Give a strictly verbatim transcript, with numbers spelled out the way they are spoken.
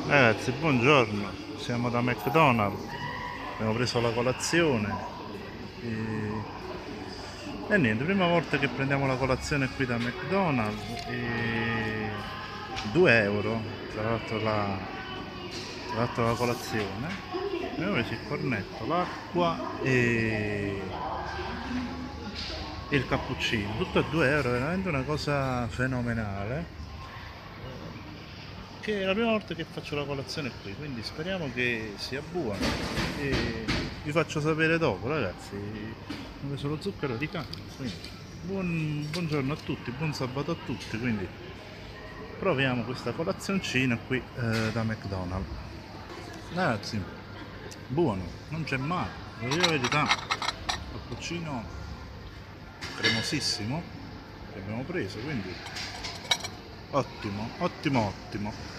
Ragazzi, buongiorno, siamo da McDonald's, abbiamo preso la colazione e, e niente, prima volta che prendiamo la colazione qui da McDonald's e due euro, tra l'altro la, tra l'altro la colazione, abbiamo preso il cornetto, l'acqua e, e il cappuccino, tutto a due euro, veramente una cosa fenomenale. Che è la prima volta che faccio la colazione qui, quindi speriamo che sia buona e vi faccio sapere dopo, ragazzi. Ho preso lo zucchero di canna, quindi buon, buongiorno a tutti, buon sabato a tutti, quindi proviamo questa colazioncina qui eh, da McDonald's. Ragazzi, buono, non c'è male, devo dire la verità, cappuccino cremosissimo che abbiamo preso, quindi ottimo, ottimo, ottimo.